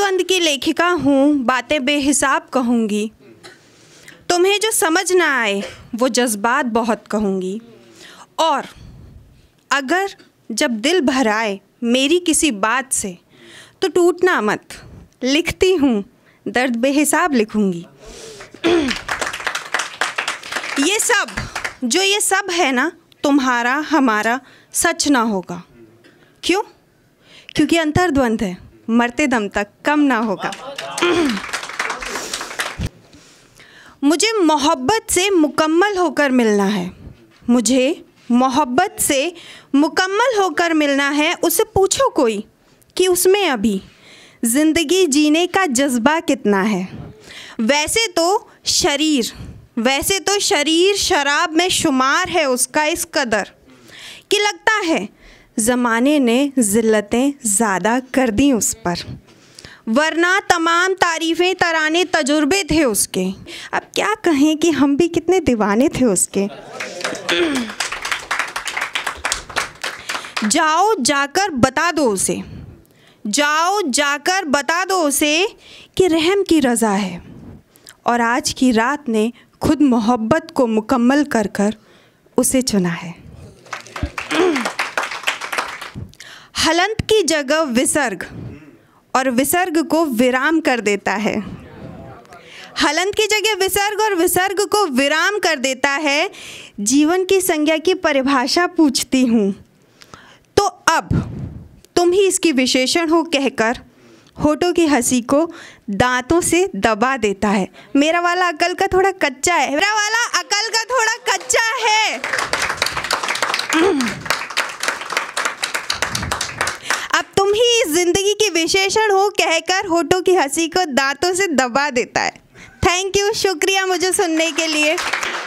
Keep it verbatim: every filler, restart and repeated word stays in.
अंतर्द्वंद की लेखिका हूँ, बातें बेहिसाब कहूँगी। तुम्हें जो समझ ना आए वो जज्बात बहुत कहूँगी। और अगर जब दिल भर आए मेरी किसी बात से तो टूटना मत, लिखती हूँ दर्द बेहिसाब लिखूँगी। ये सब जो ये सब है ना, तुम्हारा हमारा सच ना होगा। क्यों? क्योंकि अंतर्द्वंद है, मरते दम तक कम ना होगा। मुझे मोहब्बत से मुकम्मल होकर मिलना है, मुझे मोहब्बत से मुकम्मल होकर मिलना है। उसे पूछो कोई कि उसमें अभी ज़िंदगी जीने का जज्बा कितना है। वैसे तो शरीर वैसे तो शरीर शराब में शुमार है उसका इस कदर कि लगता है ज़माने ने ज़िल्लतें ज़्यादा कर दी उस पर, वरना तमाम तारीफ़ें तराने तजुर्बे थे उसके। अब क्या कहें कि हम भी कितने दीवाने थे उसके। जाओ जाकर बता दो उसे जाओ जाकर बता दो उसे कि रहम की रज़ा है और आज की रात ने खुद मोहब्बत को मुकम्मल कर कर उसे चुना है। हलंत की जगह विसर्ग और विसर्ग को विराम कर देता है। हलंत की जगह विसर्ग और विसर्ग को विराम कर देता है। जीवन की संज्ञा की परिभाषा पूछती हूँ तो अब तुम ही इसकी विशेषण हो कहकर होठों की हंसी को दांतों से दबा देता है। मेरा वाला अकल का थोड़ा कच्चा है मेरा वाला अकल का थोड़ा कच्चा है। अब तुम ही इस जिंदगी की विशेषण हो कहकर होठों की हंसी को दांतों से दबा देता है। थैंक यू, शुक्रिया मुझे सुनने के लिए।